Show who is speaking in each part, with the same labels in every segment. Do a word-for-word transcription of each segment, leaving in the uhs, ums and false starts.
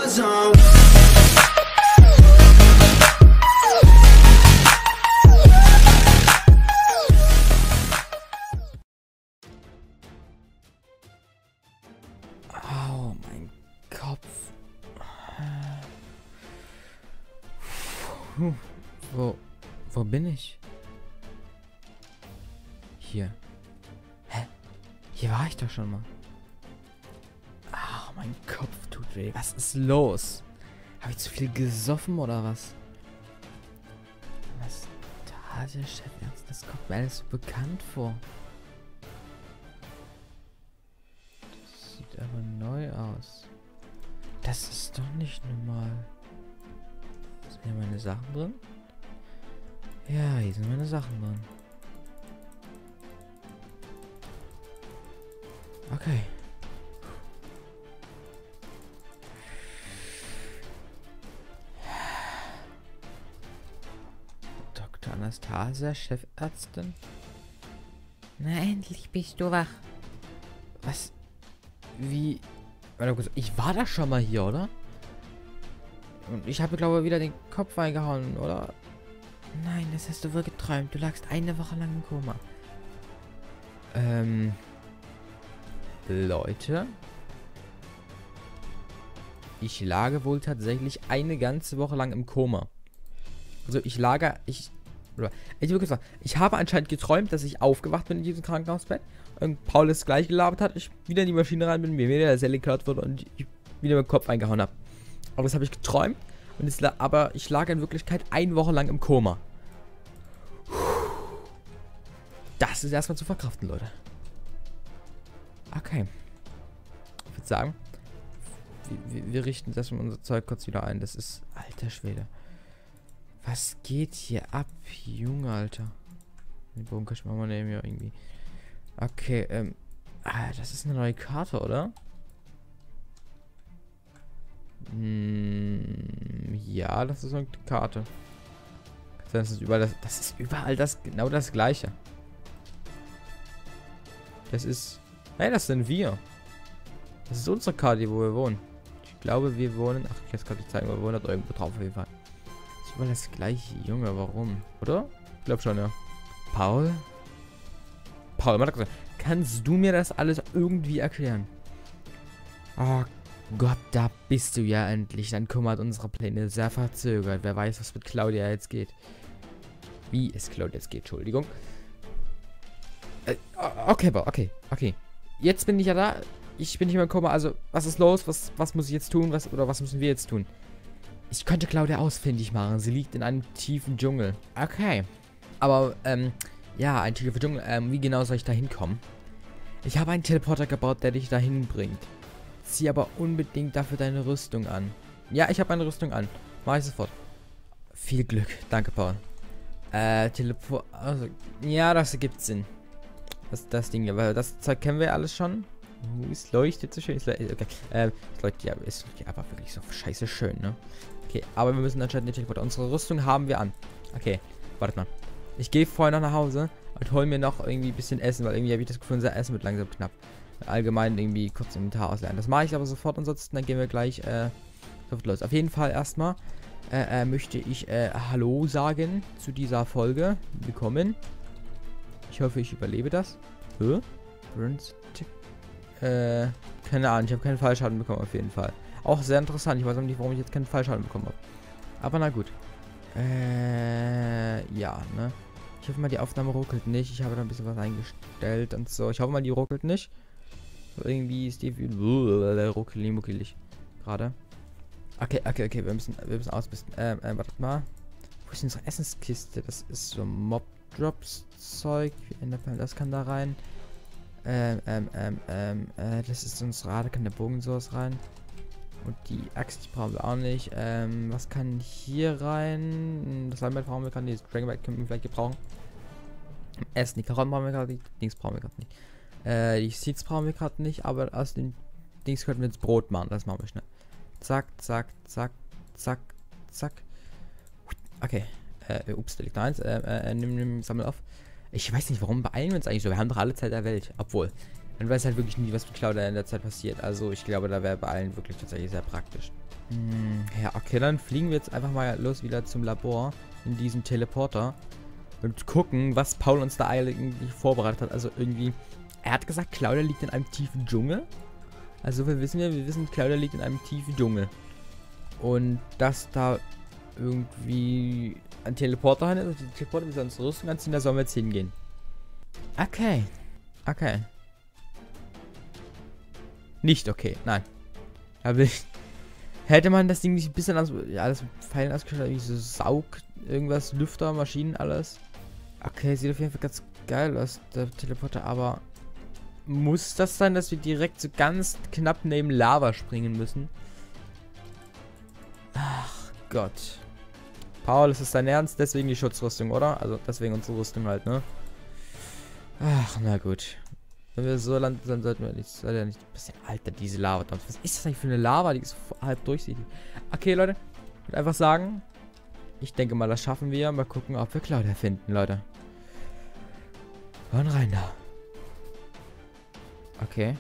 Speaker 1: zone.
Speaker 2: Au, mein Kopf. Puh, wo, wo bin ich? Hier. Hä? Hier war ich doch schon mal. Ah, mein Kopf tut weh. Was ist los? Habe ich zu viel gesoffen oder was? Was? Der Chefärzt, das kommt mir alles so bekannt vor. Das sieht aber neu aus. Das ist doch nicht normal. Sind hier meine Sachen drin? Ja, hier sind meine Sachen drin. Okay. Doktor Anastasia, Chefärztin? Na, endlich bist du wach. Was? Wie? Ich war da schon mal hier, oder? Und ich habe, glaube ich, wieder den Kopf eingehauen, oder? Nein, das hast du wohl geträumt. Du lagst eine Woche lang im Koma. Ähm... Leute, ich lag wohl tatsächlich eine ganze Woche lang im Koma. Also ich lag, ich, ich, wirklich sagen, ich habe anscheinend geträumt, dass ich aufgewacht bin in diesem Krankenhausbett und Paul es gleich gelabert hat, ich wieder in die Maschine rein bin, mir wieder der Selle gehört wurde und ich wieder mit dem Kopf eingehauen habe. Aber das habe ich geträumt, und es, aber ich lag in Wirklichkeit eine Woche lang im Koma. Das ist erstmal zu verkraften, Leute. Okay. Ich würde sagen, wir, wir, wir richten das unser Zeug kurz wieder ein. Das ist... Alter Schwede. Was geht hier ab, Junge, Alter? Den Bogen kann ich mal nehmen hier irgendwie. Okay, ähm... Ah, das ist eine neue Karte, oder? Hm, ja, das ist eine Karte. Das ist überall das, das ist überall das... Genau das Gleiche. Das ist... Hey, das sind wir. Das ist unsere Karte, wo wir wohnen. Ich glaube, wir wohnen... Ach, ich kann es zeigen, wir wohnen da irgendwo drauf auf jeden Fall. Das ist immer das gleiche, Junge, warum? Oder? Ich glaube schon, ja. Paul? Paul, mal gesagt, kannst du mir das alles irgendwie erklären? Oh Gott, da bist du ja endlich. Dann kümmert unsere Pläne sehr verzögert. Wer weiß, was mit Claudia jetzt geht. Wie es Claudia jetzt geht, Entschuldigung. Äh, okay, Paul, okay, okay. Jetzt bin ich ja da. Ich bin nicht mehr im Koma. Also, was ist los? Was, was muss ich jetzt tun? Was, oder was müssen wir jetzt tun? Ich könnte Claudia ausfindig machen. Sie liegt in einem tiefen Dschungel. Okay. Aber, ähm, ja, ein tiefer Dschungel. Ähm, wie genau soll ich da hinkommen? Ich habe einen Teleporter gebaut, der dich dahin bringt. Zieh aber unbedingt dafür deine Rüstung an. Ja, ich habe meine Rüstung an. Mach ich sofort. Viel Glück. Danke, Paul. Äh, Teleport... Also, ja, das ergibt Sinn. Das, das Ding, aber das Zeug kennen wir alles schon. Uh, es leuchtet so schön. Es leuchtet, okay. Ähm, es leuchtet ja, es leuchtet aber wirklich so scheiße schön, ne? Okay, aber wir müssen anscheinend den Teleporter. Unsere Rüstung haben wir an. Okay, wartet mal. Ich gehe vorher noch nach Hause und hol mir noch irgendwie ein bisschen Essen, weil irgendwie habe ich das Gefühl, unser Essen wird langsam knapp. Allgemein irgendwie kurz im Inventar ausleihen. Das mache ich aber sofort, ansonsten dann gehen wir gleich äh, sofort los. Auf jeden Fall erstmal äh, äh, möchte ich äh, Hallo sagen zu dieser Folge. Willkommen. Ich hoffe, ich überlebe das. Hä? Äh, keine Ahnung, ich habe keinen Fallschaden bekommen auf jeden Fall. Auch sehr interessant, ich weiß auch nicht, warum ich jetzt keinen Fallschaden bekommen habe. Aber na gut. Äh, ja, ne? Ich hoffe mal, die Aufnahme ruckelt nicht. Ich habe da ein bisschen was eingestellt und so. Ich hoffe mal, die ruckelt nicht. Irgendwie ist die ruckelig, muckelig. Gerade. Okay, okay, okay, wir müssen, wir müssen ausbisten. Ähm, ähm, wartet mal. Wo ist unsere Essenskiste? Das ist so Mob-Drops-Zeug. Das kann da rein. Ähm, ähm, ähm, ähm, äh, das ist unsere Rad, da kann der Bogen sowas rein. Und die Axt, die brauchen wir auch nicht. Ähm, was kann hier rein? Das Leinwand brauchen wir gerade nicht. Das Dragonbite können wir vielleicht gebrauchen. Essen, die Karotten brauchen wir gerade nicht. Dings brauchen wir gerade nicht. Äh, die Seeds brauchen wir gerade nicht, aber aus den Dings könnten wir jetzt Brot machen. Das machen wir schnell. Zack, zack, zack, zack, zack. Okay. Äh, ups, da liegt eins. Äh, äh, nimm, nimm, sammel auf. Ich weiß nicht, warum beeilen wir uns eigentlich so. Wir haben doch alle Zeit der Welt. Obwohl, man weiß halt wirklich nie, was mit Claudia in der Zeit passiert. Also, ich glaube, da wäre beeilen wirklich tatsächlich sehr praktisch. Hm, ja, okay, dann fliegen wir jetzt einfach mal los wieder zum Labor in diesem Teleporter und gucken, was Paul uns da eigentlich vorbereitet hat. Also irgendwie, er hat gesagt, Claudia liegt in einem tiefen Dschungel. Also wir wissen ja, wir wissen, Claudia liegt in einem tiefen Dschungel. Und dass da irgendwie ein Teleporter hin ist, also die Teleporter mit sonst Rüstung anziehen, da sollen wir jetzt hingehen. Okay. Okay. Nicht okay, nein. Aber ich, hätte man das Ding nicht ein bisschen anders, ja, alles mit Pfeilen ausgestattet, irgendwie so Saug, irgendwas, Lüfter, Maschinen, alles. Okay, sieht auf jeden Fall ganz geil aus, der Teleporter, aber muss das sein, dass wir direkt so ganz knapp neben Lava springen müssen? Ach Gott. Paul, ist das dein Ernst? Deswegen die Schutzrüstung, oder? Also deswegen unsere Rüstung halt, ne? Ach, na gut. Wenn wir so landen, dann sollten wir nicht, soll ja nicht ein bisschen, Alter, diese Lava. Was ist das eigentlich für eine Lava? Die ist halb durchsichtig. Okay, Leute. Ich würde einfach sagen, ich denke mal, das schaffen wir. Mal gucken, ob wir Claudia finden, Leute. Und rein da. Okay.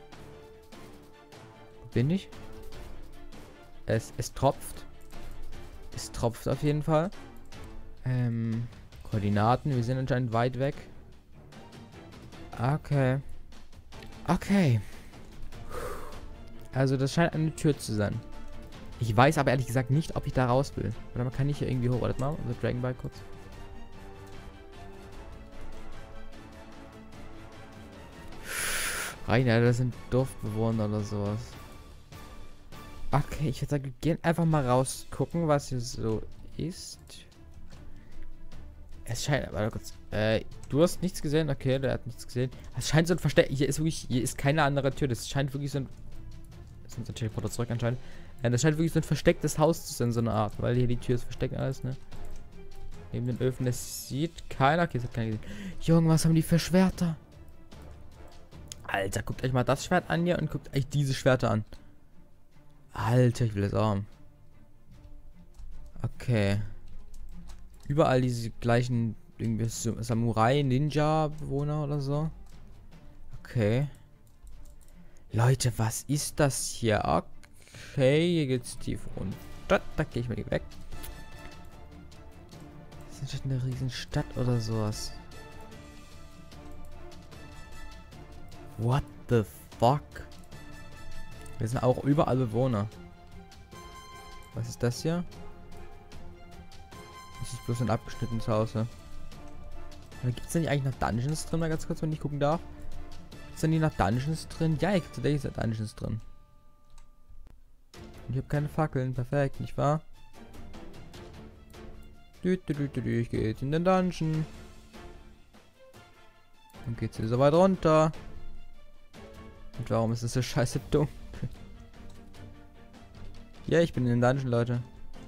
Speaker 2: Wo bin ich? Es, es tropft. Es tropft auf jeden Fall. Ähm, Koordinaten. Wir sind anscheinend weit weg. Okay. Okay. Also das scheint eine Tür zu sein. Ich weiß aber ehrlich gesagt nicht, ob ich da raus will. Oder man kann nicht hier irgendwie hoch. Warte mal, also Dragon Ball kurz. Rainer, das sind Dorfbewohner oder sowas. Okay, ich würde sagen, wir gehen einfach mal raus, gucken, was hier so ist. Es scheint, aber kurz, äh, du hast nichts gesehen? Okay, der hat nichts gesehen. Es scheint so ein Versteck, hier ist wirklich, hier ist keine andere Tür, das scheint wirklich so ein, das ist unser Teleporter zurück anscheinend. Ja, das scheint wirklich so ein verstecktes Haus zu sein, so eine Art, weil hier die Tür ist versteckt alles, ne? Neben den Öfen, das sieht keiner, okay, das hat keiner gesehen. Junge, was haben die für Schwerter? Alter, guckt euch mal das Schwert an hier und guckt euch diese Schwerter an. Alter, ich will das haben. Okay. Überall diese gleichen irgendwie Samurai, Ninja-Bewohner oder so. Okay. Leute, was ist das hier? Okay, hier geht's tief runter. Da gehe ich mal weg. Das ist eine riesen Stadt oder sowas. What the fuck? Wir sind auch überall Bewohner. Was ist das hier? Das ist bloß ein abgeschnittenes Haus, ne? Gibt es denn nicht eigentlich noch Dungeons drin? Mal ganz kurz, wenn ich gucken darf. Gibt es denn nicht noch Dungeons drin? Ja, ich glaube, da ist Dungeons drin. Und ich habe keine Fackeln. Perfekt, nicht wahr? Dü, dü, dü, dü, dü. Ich gehe jetzt in den Dungeon. Dann geht's hier so weit runter. Und warum ist es so scheiße dunkel? Ja, ich bin in den Dungeon, Leute.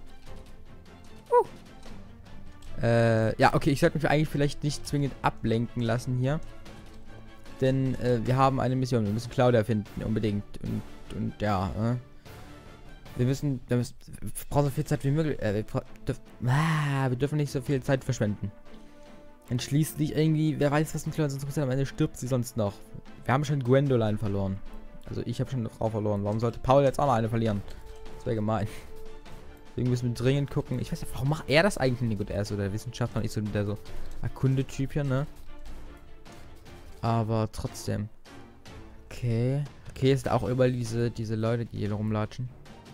Speaker 2: Uh. Äh, ja, okay, ich sollte mich eigentlich vielleicht nicht zwingend ablenken lassen hier. Denn äh, wir haben eine Mission. Wir müssen Claudia finden, unbedingt. Und, und ja, äh. Wir müssen, wir müssen, wir brauchen so viel Zeit wie möglich. Äh, wir, dürf, ah, wir dürfen nicht so viel Zeit verschwenden. Denn schließlich irgendwie, wer weiß, was mit Claudia sonst passiert. Am Ende stirbt sie sonst noch. Wir haben schon Gwendoline verloren. Also ich habe schon eine Frau verloren. Warum sollte Paul jetzt auch noch eine verlieren? Das wäre gemein. Deswegen müssen wir dringend gucken. Ich weiß nicht, warum macht er das eigentlich nicht? Gut, er ist so der Wissenschaftler, nicht so der so Erkunde-Typ hier, ne? Aber trotzdem. Okay. Okay, es sind auch überall diese, diese Leute, die hier rumlatschen.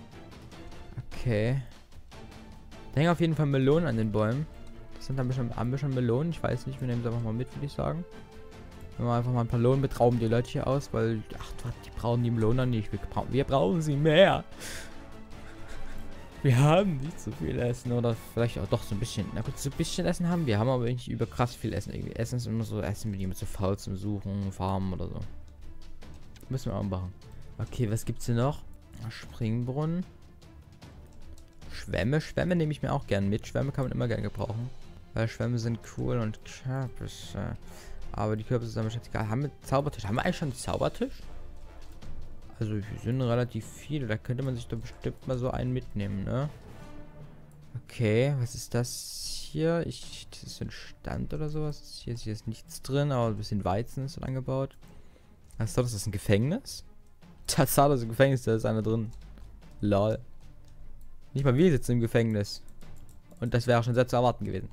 Speaker 2: Okay. Da hängen auf jeden Fall Melonen an den Bäumen. Das sind ein bisschen, ein bisschen Melonen. Ich weiß nicht, wir nehmen es einfach mal mit, würde ich sagen. Nehmen wir einfach mal ein paar Melonen mit, rauben die Leute hier aus, weil, ach, die brauchen die Melonen nicht. Wir, bra wir brauchen sie mehr. Wir haben nicht so viel Essen, oder vielleicht auch doch so ein bisschen. Na gut, so ein bisschen Essen haben wir, haben aber nicht über krass viel Essen. Irgendwie Essen ist immer so, Essen bin ich immer zu faul zum Suchen, Farmen oder so. Müssen wir auch machen. Okay, was gibt's hier noch? Springbrunnen. Schwämme. Schwämme nehme ich mir auch gern mit. Schwämme kann man immer gerne gebrauchen. Weil Schwämme sind cool und Kürbisse. Aber die Kürbisse sind wahrscheinlich egal. Haben wir Zaubertisch? Haben wir eigentlich schon einen Zaubertisch? Also wir sind relativ viele. Da könnte man sich doch bestimmt mal so einen mitnehmen, ne? Okay, was ist das hier? Ich, das ist ein Stand oder sowas. Hier ist, hier ist nichts drin, aber ein bisschen Weizen ist angebaut. Was ist das? Das ist ein Gefängnis? Tatsache, das ist ein Gefängnis, da ist einer drin. Lol. Nicht mal wir sitzen im Gefängnis. Und das wäre schon sehr zu erwarten gewesen.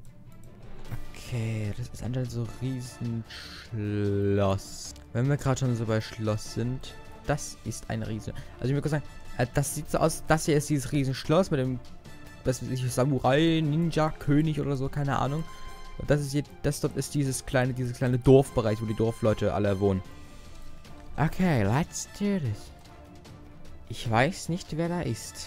Speaker 2: Okay, das ist anscheinend so ein Riesenschloss. Wenn wir gerade schon so bei Schloss sind, das ist ein Riesen. Also ich würde sagen, äh, das sieht so aus, das hier ist dieses Riesenschloss mit dem, was weiß ich, Samurai, Ninja, König oder so, keine Ahnung. Und das ist hier, das dort ist dieses kleine, dieses kleine Dorfbereich, wo die Dorfleute alle wohnen. Okay, let's do this. Ich weiß nicht, wer da ist.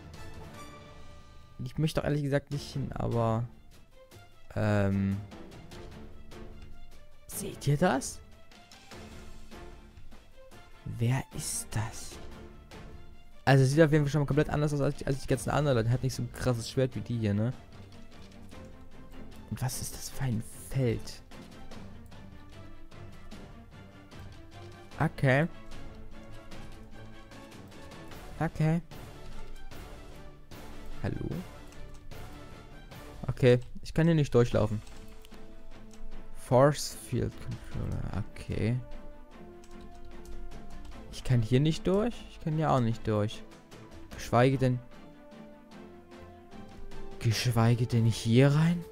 Speaker 2: Ich möchte auch ehrlich gesagt nicht hin, aber... Ähm... Seht ihr das? Wer ist das? Also sieht auf jeden Fall schon mal komplett anders aus als die, als die ganzen anderen Leute. Hat nicht so ein krasses Schwert wie die hier, ne? Und was ist das für ein Feld? Okay. Okay. Hallo? Okay, ich kann hier nicht durchlaufen. Force Field Controller, okay. Ich kann hier nicht durch? Ich kann hier auch nicht durch. Geschweige denn... Geschweige denn hier rein?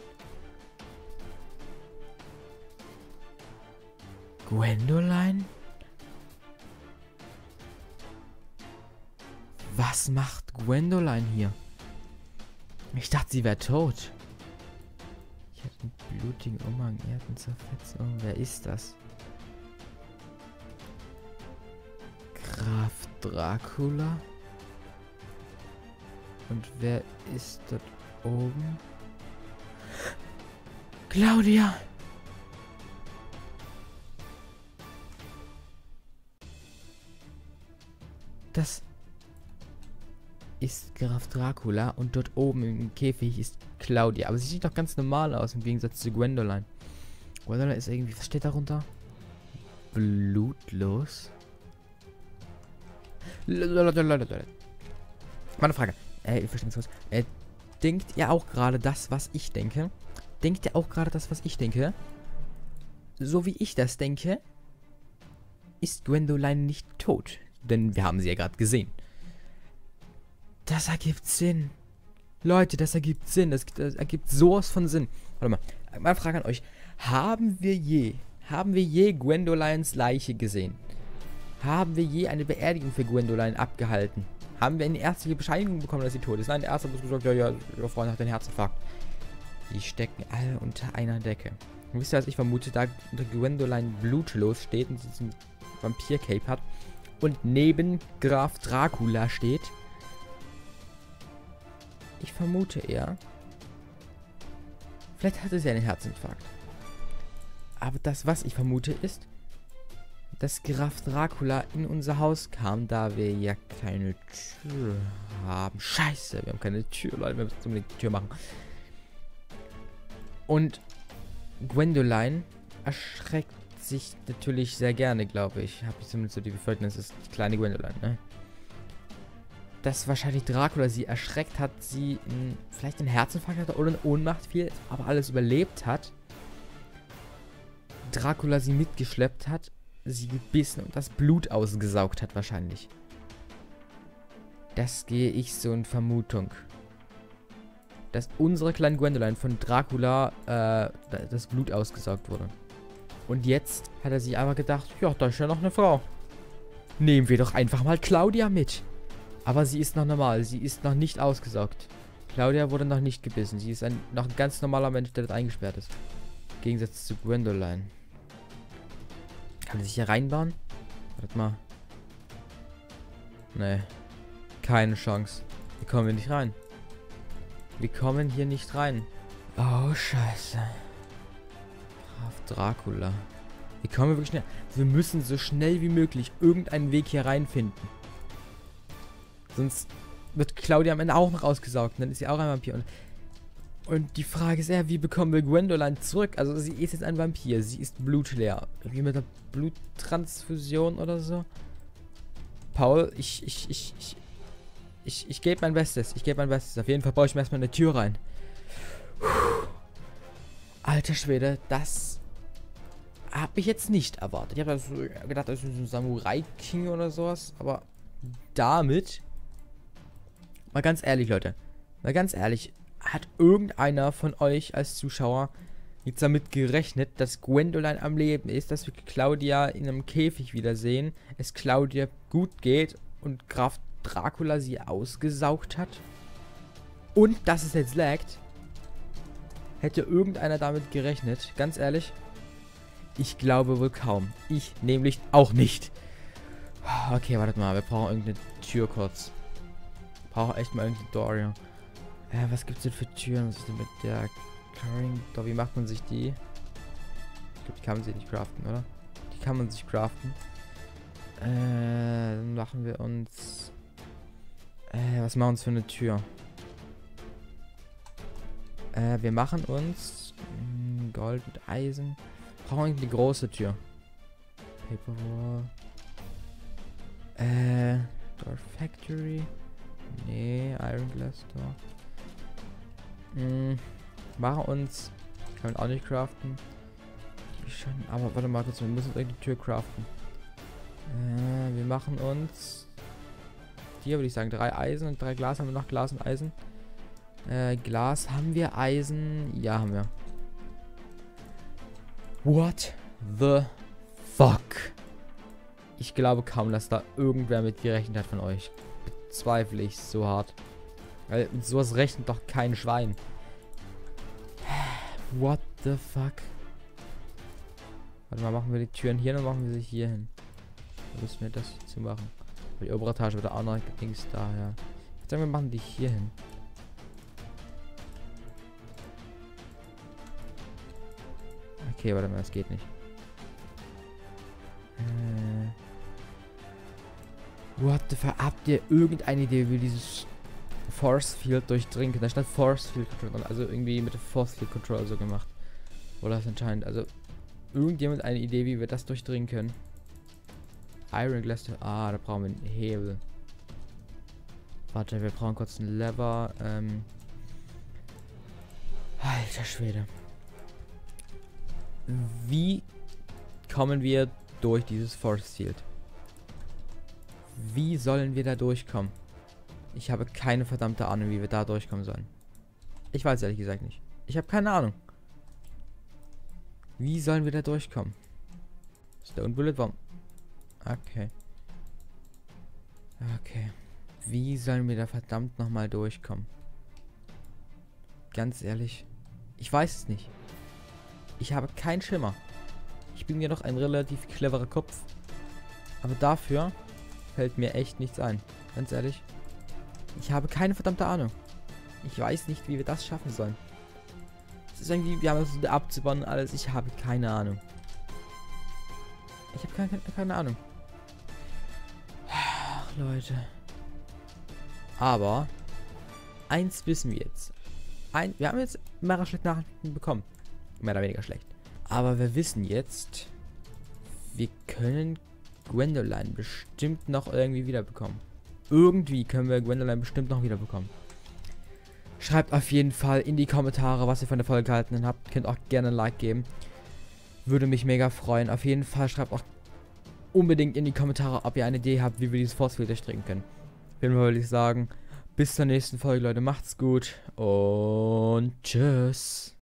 Speaker 2: Gwendoline? Was macht Gwendoline hier? Ich dachte, sie wäre tot. Ich hatte einen blutigen Umhang, Erdenzerfetzung. Wer ist das? Graf Dracula? Und wer ist dort oben? Claudia! Das ist Graf Dracula und dort oben im Käfig ist Claudia. Aber sie sieht doch ganz normal aus im Gegensatz zu Gwendoline. Gwendoline ist irgendwie... Was steht darunter? Blutlos? Meine Frage. Äh, ich verstehe was. Äh, denkt ihr auch gerade das, was ich denke? Denkt ihr auch gerade das, was ich denke? So wie ich das denke, ist Gwendoline nicht tot. Denn wir haben sie ja gerade gesehen. Das ergibt Sinn. Leute, das ergibt Sinn. Das, das ergibt sowas von Sinn. Warte mal. Meine Frage an euch. Haben wir je, haben wir je Gwendolines Leiche gesehen? Haben wir je eine Beerdigung für Gwendoline abgehalten? Haben wir eine ärztliche Bescheinigung bekommen, dass sie tot ist? Nein, der Arzt hat uns gesagt, ja, ja, ihre Freundin hat einen Herzinfarkt. Die stecken alle unter einer Decke. Und wisst ihr, was ich vermute? Da unter Gwendoline blutlos steht und sie diesen Vampir-Cape hat und neben Graf Dracula steht. Ich vermute eher, vielleicht hatte sie einen Herzinfarkt. Aber das, was ich vermute, ist, dass Graf Dracula in unser Haus kam, da wir ja keine Tür haben. Scheiße, wir haben keine Tür, Leute, wir müssen unbedingt die Tür machen. Und Gwendoline erschreckt sich natürlich sehr gerne, glaube ich. Habe ich zumindest so die Befürchtung, das ist die kleine Gwendoline, ne? Dass wahrscheinlich Dracula sie erschreckt hat, sie in, vielleicht einen Herzinfarkt hatte oder eine Ohnmacht fiel, aber alles überlebt hat. Dracula sie mitgeschleppt hat, sie gebissen und das Blut ausgesaugt hat wahrscheinlich. Das gehe ich so in Vermutung. Dass unsere kleine Gwendoline von Dracula äh, das Blut ausgesaugt wurde. Und jetzt hat er sich einfach gedacht, ja, da ist ja noch eine Frau. Nehmen wir doch einfach mal Claudia mit. Aber sie ist noch normal. Sie ist noch nicht ausgesaugt. Claudia wurde noch nicht gebissen. Sie ist ein, noch ein ganz normaler Mensch, der dort eingesperrt ist. Im Gegensatz zu Gwendoline. Kann sie sich hier reinbauen? Wartet mal. Nee. Keine Chance. Hier kommen wir nicht rein. Wir kommen hier nicht rein. Oh, scheiße. Graf Dracula. Wie kommen wir wirklich schnell? Wir müssen so schnell wie möglich irgendeinen Weg hier reinfinden. Sonst wird Claudia am Ende auch noch ausgesaugt. Und dann ist sie auch ein Vampir. Und, und die Frage ist eher, wie bekommen wir Gwendoline zurück? Also sie ist jetzt ein Vampir. Sie ist blutleer. Wie mit einer Bluttransfusion oder so. Paul, ich, ich, ich, ich, ich, ich gebe mein Bestes. Ich gebe mein Bestes. Auf jeden Fall baue ich mir erstmal eine Tür rein. Puh. Alter Schwede, das habe ich jetzt nicht erwartet. Ich habe also gedacht, das ist ein Samurai King oder sowas. Aber damit Mal ganz ehrlich, Leute. Mal ganz ehrlich. Hat irgendeiner von euch als Zuschauer jetzt damit gerechnet, dass Gwendoline am Leben ist, dass wir Claudia in einem Käfig wiedersehen, es Claudia gut geht und Graf Dracula sie ausgesaugt hat? Und dass es jetzt laggt? Hätte irgendeiner damit gerechnet? Ganz ehrlich? Ich glaube wohl kaum. Ich nämlich auch nicht. Okay, wartet mal. Wir brauchen irgendeine Tür kurz. Wir brauchen echt mal irgendeine Doria. Ja, was gibt's denn für Türen? Was ist denn mit der Carrying Door? Wie macht man sich die? Ich glaube, die kann man sich nicht craften, oder? Die kann man sich craften. Äh, dann machen wir uns... Äh, was machen wir uns für eine Tür? Äh, wir machen uns... Mh, Gold mit Eisen. Brauchen irgendwie eine große Tür. Paperwall. Äh, Door Factory. Nee, Iron Glass Door. Hm, machen uns... Kann man auch nicht craften. Die schon... Aber warte mal kurz, wir müssen uns irgendeine Tür craften. Äh, wir machen uns... Hier würde ich sagen, drei Eisen und drei Glas. Haben wir noch Glas und Eisen? Äh, Glas haben wir, Eisen... Ja, haben wir. What the fuck? Ich glaube kaum, dass da irgendwer mit gerechnet hat von euch. Bezweifle ich so hart. Weil mit sowas rechnet doch kein Schwein. What the fuck? Warte mal, machen wir die Türen hier und machen wir sie hier hin. Da müssen wir das zu machen. Die obere Etage wird auch noch Dings da, ja. Ich würde sagen, wir machen die hier hin. Okay, warte mal, das geht nicht. Äh. What the fuck? Habt ihr irgendeine Idee, wie wir dieses Force Field durchdringen können? Da stand Force Field Control, also irgendwie mit dem Force Field Control so gemacht. Oder das anscheinend, also irgendjemand eine Idee, wie wir das durchdringen können? Iron Glass, ah, da brauchen wir einen Hebel. Warte, wir brauchen kurz einen Lever, ähm. Alter Schwede. Wie kommen wir durch dieses Force Field? Wie sollen wir da durchkommen? Ich habe keine verdammte Ahnung, wie wir da durchkommen sollen. Ich weiß ehrlich gesagt nicht. Ich habe keine Ahnung. Wie sollen wir da durchkommen? Stone Bullet Bomb. Okay. Okay. Wie sollen wir da verdammt nochmal durchkommen? Ganz ehrlich. Ich weiß es nicht. Ich habe keinen Schimmer. Ich bin ja noch ein relativ cleverer Kopf. Aber dafür fällt mir echt nichts ein. Ganz ehrlich. Ich habe keine verdammte Ahnung. Ich weiß nicht, wie wir das schaffen sollen. Es ist irgendwie, wir haben es so abzubauen und alles. Ich habe keine Ahnung. Ich habe keine, keine Ahnung. Ach, Leute. Aber eins wissen wir jetzt. Ein, wir haben jetzt mehrere schlechte Nachrichten bekommen. Mehr oder weniger schlecht. Aber wir wissen jetzt, wir können Gwendoline bestimmt noch irgendwie wiederbekommen. Irgendwie können wir Gwendoline bestimmt noch wiederbekommen. Schreibt auf jeden Fall in die Kommentare, was ihr von der Folge gehalten habt. Könnt auch gerne ein Like geben. Würde mich mega freuen. Auf jeden Fall schreibt auch unbedingt in die Kommentare, ob ihr eine Idee habt, wie wir dieses Force Field durchdringen können. Auf jeden Fall würde ich sagen, bis zur nächsten Folge, Leute. Macht's gut und tschüss.